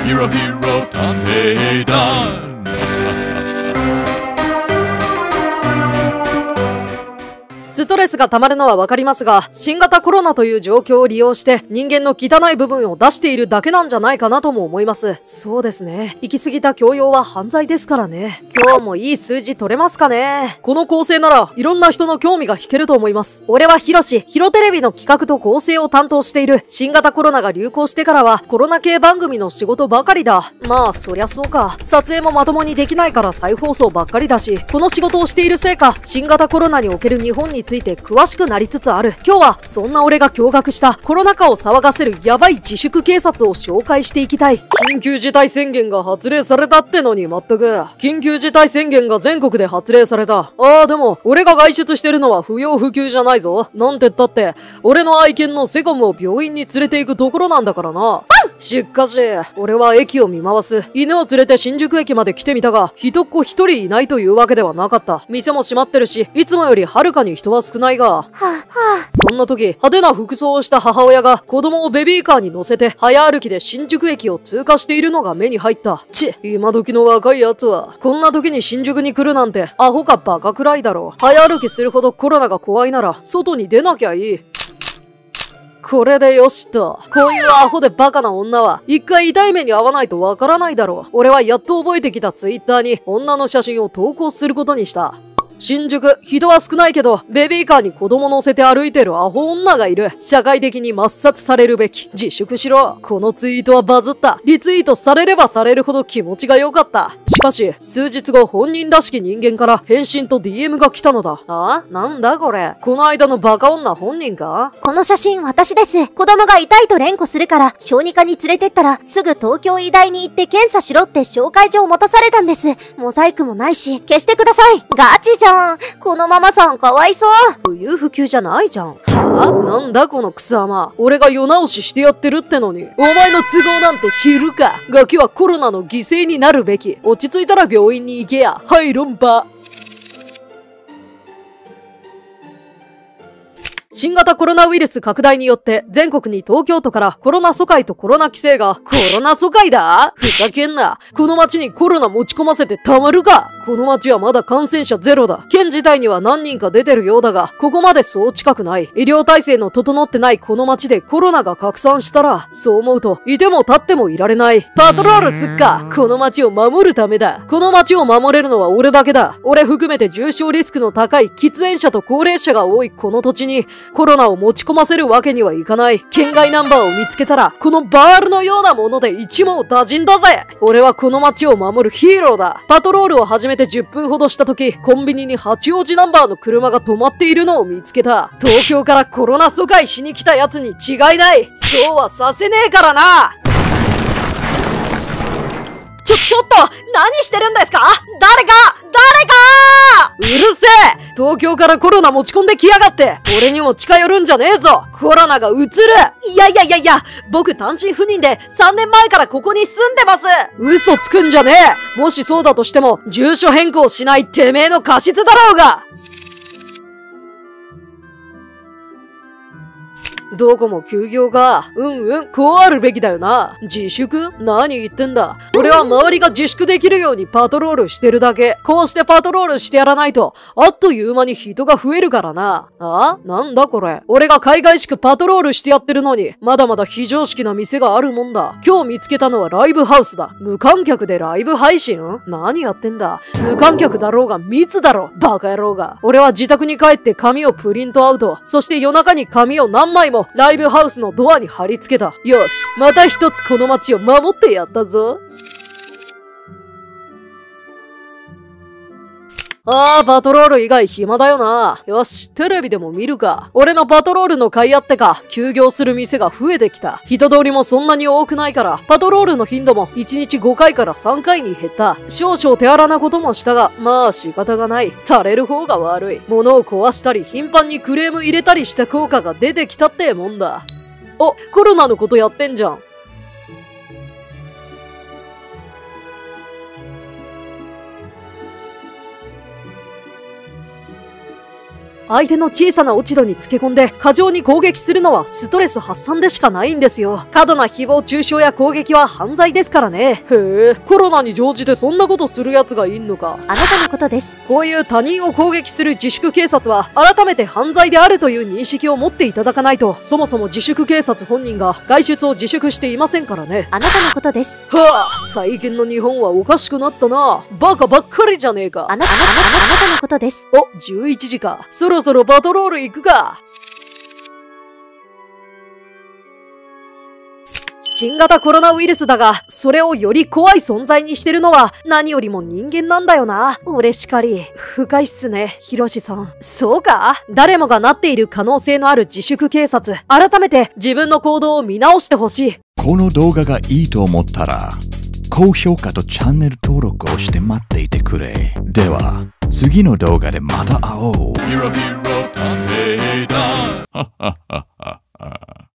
Hero Hero 探偵団。 ストレスが溜まるのはわかりますが、新型コロナという状況を利用して人間の汚い部分を出しているだけなんじゃないかなとも思います。そうですね。行き過ぎた強要は犯罪ですからね。今日もいい数字取れますかね。この構成ならいろんな人の興味が引けると思います。俺はヒロテレビの企画と構成を担当している。新型コロナが流行してからはコロナ系番組の仕事ばかりだ。まあそりゃそうか。撮影もまともにできないから再放送ばっかりだし、この仕事をしているせいか、新型コロナにおける日本について詳しくなりつつある。今日はそんな俺が驚愕したコロナ禍を騒がせるヤバい自粛警察を紹介していきたい。緊急事態宣言が発令されたってのに全く。緊急事態宣言が全国で発令された。でも俺が外出してるのは不要不急じゃないぞ。なんてったって俺の愛犬のセコムを病院に連れて行くところなんだからな。しかし俺は駅を見回す。犬を連れて新宿駅まで来てみたが、人っ子一人いないというわけではなかった。店も閉まってるし、いつもよりはるかに人は少ないが、そんな時、派手な服装をした母親が子供をベビーカーに乗せて早歩きで新宿駅を通過しているのが目に入った。今時の若い奴はこんな時に新宿に来るなんてアホかバカくらいだろ。早歩きするほどコロナが怖いなら外に出なきゃいい。これでよしと。こういうアホでバカな女は一回痛い目に遭わないとわからないだろう。俺はやっと覚えてきたツイッターに女の写真を投稿することにした。新宿、人は少ないけど、ベビーカーに子供乗せて歩いてるアホ女がいる。社会的に抹殺されるべき。自粛しろ。このツイートはバズった。リツイートされればされるほど気持ちが良かった。しかし、数日後本人らしき人間から返信と DM が来たのだ。なんだこれ。この間のバカ女本人か？ この写真私です。子供が痛いと連呼するから、小児科に連れてったら、すぐ東京医大に行って検査しろって紹介状を持たされたんです。モザイクもないし、消してください。ガチじゃん。このママさんかわいそう。 不要不急じゃないじゃん。なんだこのクソ甘。俺が世直ししてやってるってのに。お前の都合なんて知るか。ガキはコロナの犠牲になるべき。落ち着いたら病院に行けや。はい論破。新型コロナウイルス拡大によって全国に東京都からコロナ疎開とコロナ規制が。コロナ疎開だ？ふざけんな。この街にコロナ持ち込ませてたまるか。この街はまだ感染者ゼロだ。県自体には何人か出てるようだが、ここまでそう近くない。医療体制の整ってないこの街でコロナが拡散したら、そう思うといても立ってもいられない。パトロールすっか。この街を守るためだ。この街を守れるのは俺だけだ。俺含めて重症リスクの高い喫煙者と高齢者が多いこの土地にコロナを持ち込ませるわけにはいかない。県外ナンバーを見つけたら、このバールのようなもので一網打尽だぜ。俺はこの街を守るヒーローだ。パトロールを始めて10分ほどした時、コンビニに八王子ナンバーの車が止まっているのを見つけた。東京からコロナ疎開しに来た奴に違いない。そうはさせねえからな。ちょっと何してるんですか？誰かうるせえ！東京からコロナ持ち込んできやがって！俺にも近寄るんじゃねえぞ！コロナが移る！いや、僕単身赴任で3年前からここに住んでます！嘘つくんじゃねえ！もしそうだとしても、住所変更しないてめえの過失だろうが！どこも休業か。こうあるべきだよな。自粛？何言ってんだ。俺は周りが自粛できるようにパトロールしてるだけ。こうしてパトロールしてやらないと、あっという間に人が増えるからな。なんだこれ。俺が海外しくパトロールしてやってるのに、まだまだ非常識な店があるもんだ。今日見つけたのはライブハウスだ。無観客でライブ配信？何やってんだ。無観客だろうが密だろ。バカ野郎が。俺は自宅に帰って紙をプリントアウト。そして夜中に紙を何枚もライブハウスのドアに貼り付けた。よし、また一つこの街を守ってやったぞ。パトロール以外暇だよな。よし、テレビでも見るか。俺のパトロールの甲斐あってか、休業する店が増えてきた。人通りもそんなに多くないから、パトロールの頻度も1日5回から3回に減った。少々手荒なこともしたが、まあ仕方がない。される方が悪い。物を壊したり、頻繁にクレーム入れたりした効果が出てきたってもんだ。コロナのことやってんじゃん。 相手の小さな落ち度につけ込んで過剰に攻撃するのはストレス発散でしかないんですよ。過度な誹謗中傷や攻撃は犯罪ですからね。へえ、コロナに乗じてそんなことする奴がいんのか。 あなたのことです。 こういう他人を攻撃する自粛警察は改めて犯罪であるという認識を持っていただかないと、そもそも自粛警察本人が外出を自粛していませんからね。 あなたのことです。 はあ、最近の日本はおかしくなったな。バカばっかりじゃねえか。 あなたのことです。 お、11時か。そろそろパトロール行くか。新型コロナウイルスだが、それをより怖い存在にしてるのは何よりも人間なんだよな。俺しかり。深いっすね、ヒロシさん。そうか？誰もがなっている可能性のある自粛警察。改めて自分の行動を見直してほしい。 この動画がいいと思ったら、高評価とチャンネル登録をして待っていてくれ。では、次の動画でまた会おう。